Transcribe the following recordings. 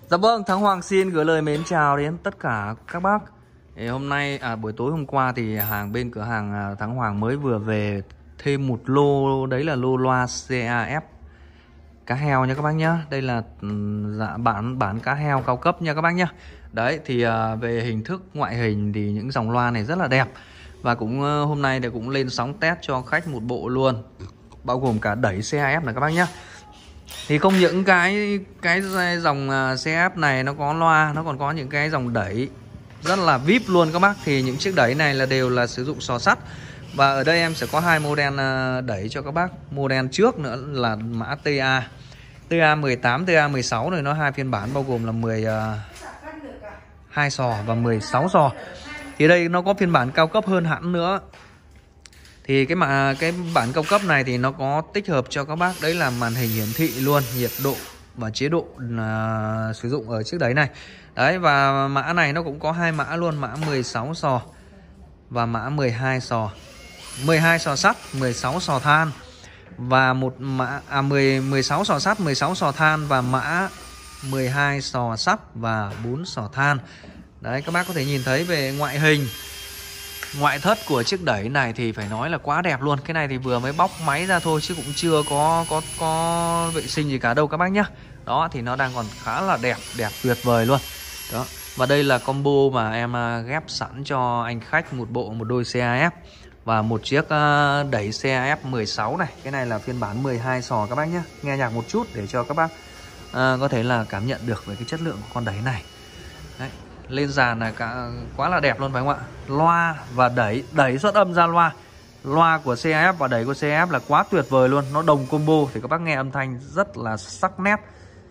Dạ vâng, Thắng Hoàng xin gửi lời mến chào đến tất cả các bác. Thì hôm nay, buổi tối hôm qua thì bên cửa hàng Thắng Hoàng mới vừa về thêm một lô, đấy là lô loa CAF cá heo nha các bác nhá. Đây là bản cá heo cao cấp nha các bác nhá. Đấy thì về hình thức ngoại hình thì những dòng loa này rất là đẹp. Và cũng hôm nay thì cũng lên sóng test cho khách một bộ luôn, bao gồm cả đẩy CAF này các bác nhá. Thì không những cái dòng CF này nó có loa, nó còn có những cái dòng đẩy rất là VIP luôn các bác. Thì những chiếc đẩy này đều là sử dụng sò sắt. Và ở đây em sẽ có hai model đẩy cho các bác. Model trước nữa là mã TA18, TA16 rồi, nó hai phiên bản bao gồm là 12 sò và 16 sò. Thì đây nó có phiên bản cao cấp hơn hẳn nữa. Thì cái bản cao cấp này thì nó có tích hợp cho các bác, đấy là màn hình hiển thị luôn, nhiệt độ và chế độ sử dụng ở chiếc đáy này. Đấy, và mã này nó cũng có hai mã luôn, mã 16 sò và mã 12 sò. 12 sò sắt, 16 sò than. Và một mã 16 sò sắt, 16 sò than và mã 12 sò sắt và 4 sò than. Đấy, các bác có thể nhìn thấy về ngoại hình, ngoại thất của chiếc đẩy này thì phải nói là quá đẹp luôn. Cái này thì vừa mới bóc máy ra thôi chứ cũng chưa có vệ sinh gì cả đâu các bác nhá. Đó thì nó đang còn khá là đẹp tuyệt vời luôn. Đó. Và đây là combo mà em ghép sẵn cho anh khách một đôi CAF và một chiếc đẩy CAF 16 này. Cái này là phiên bản 12 sò các bác nhá. Nghe nhạc một chút để cho các bác có thể là cảm nhận được về cái chất lượng của con đẩy này. Đấy. Lên dàn là quá là đẹp luôn phải không ạ? Loa và đẩy xuất âm ra loa của CAF và đẩy của CAF là quá tuyệt vời luôn. Nó đồng combo thì các bác nghe âm thanh rất là sắc nét.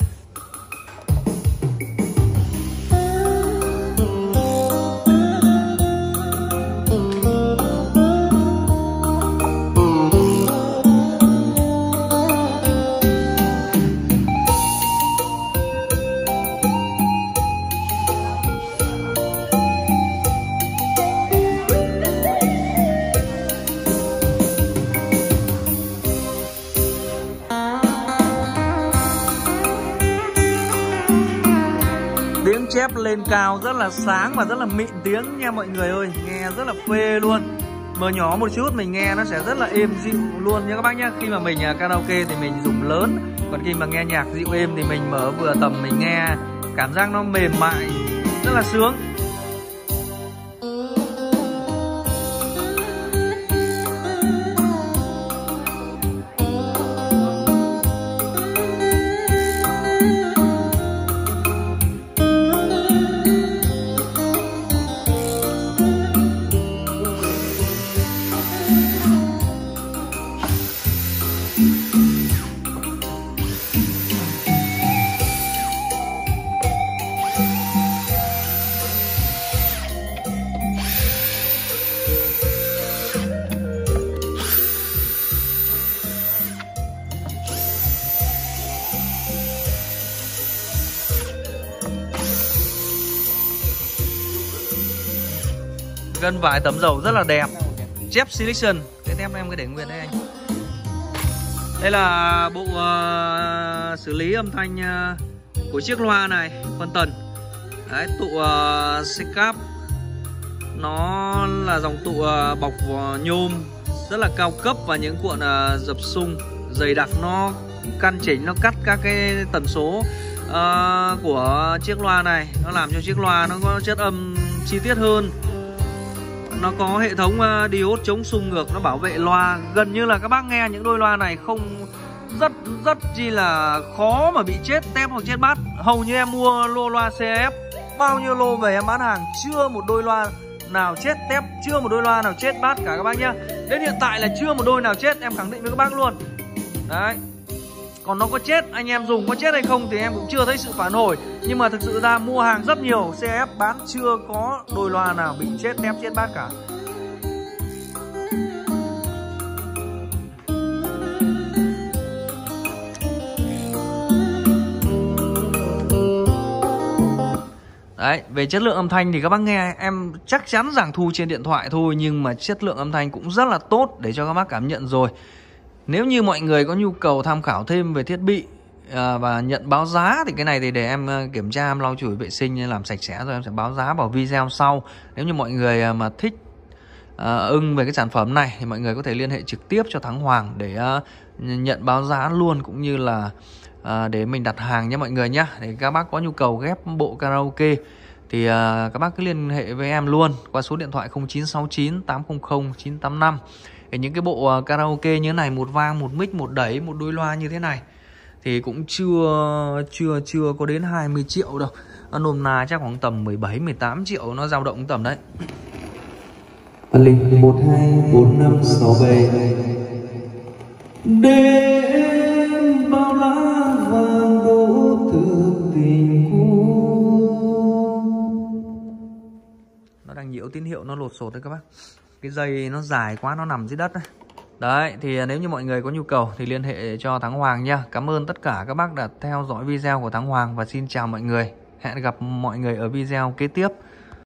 Tiếng chép lên cao rất là sáng và rất là mịn tiếng nha mọi người ơi. Nghe rất là phê luôn. Mở nhỏ một chút mình nghe nó sẽ rất là êm dịu luôn nha các bác nhá. Khi mà mình karaoke thì mình dùng lớn, còn khi mà nghe nhạc dịu êm thì mình mở vừa tầm mình nghe, cảm giác nó mềm mại, rất là sướng. Gân vải tấm dầu rất là đẹp. Chép selection. Cái tem em cứ để nguyên đây anh. Đây là bộ xử lý âm thanh của chiếc loa này, phân tần. Đấy, tụ CAF. Nó là dòng tụ bọc nhôm rất là cao cấp và những cuộn dập sung dày đặc, nó căn chỉnh, nó cắt các cái tần số của chiếc loa này. Nó làm cho chiếc loa nó có chất âm chi tiết hơn. Nó có hệ thống diode chống xung ngược, nó bảo vệ loa. Gần như là các bác nghe những đôi loa này không rất chi là khó mà bị chết tép hoặc chết bát. Hầu như em mua lô loa CF, bao nhiêu lô về em bán hàng, chưa một đôi loa nào chết tép, chưa một đôi loa nào chết bát cả các bác nhá. Đến hiện tại là chưa một đôi nào chết, em khẳng định với các bác luôn. Đấy. Còn nó có chết, anh em dùng có chết hay không thì em cũng chưa thấy sự phản hồi. Nhưng mà thực sự ra mua hàng rất nhiều CF bán chưa có đôi loa nào bị chết tép chết bát cả. Đấy, về chất lượng âm thanh thì các bác nghe em chắc chắn rằng thu trên điện thoại thôi, nhưng mà chất lượng âm thanh cũng rất là tốt để cho các bác cảm nhận rồi. Nếu như mọi người có nhu cầu tham khảo thêm về thiết bị và nhận báo giá thì cái này thì để em kiểm tra, em lau chùi vệ sinh làm sạch sẽ rồi em sẽ báo giá vào video sau. Nếu như mọi người mà thích ưng về cái sản phẩm này thì mọi người có thể liên hệ trực tiếp cho Thắng Hoàng để nhận báo giá luôn, cũng như là để mình đặt hàng nhé mọi người nhé. Để các bác có nhu cầu ghép bộ karaoke thì các bác cứ liên hệ với em luôn qua số điện thoại 0969 800 985. Để những cái bộ karaoke như thế này, một vang, một mic, một đẩy, một đôi loa như thế này thì cũng chưa có đến 20 triệu đâu. Nó nôm na chắc khoảng tầm 17 18 triệu, nó dao động tầm đấy. Linh 124567 đêm bao lá vàng đổ thức tình cũ. Nó đang nhiễu tín hiệu, nó lột sột đấy các bác. Cái dây nó dài quá, nó nằm dưới đất đấy. Đấy, thì nếu như mọi người có nhu cầu thì liên hệ cho Thắng Hoàng nha. Cảm ơn tất cả các bác đã theo dõi video của Thắng Hoàng và xin chào mọi người. Hẹn gặp mọi người ở video kế tiếp.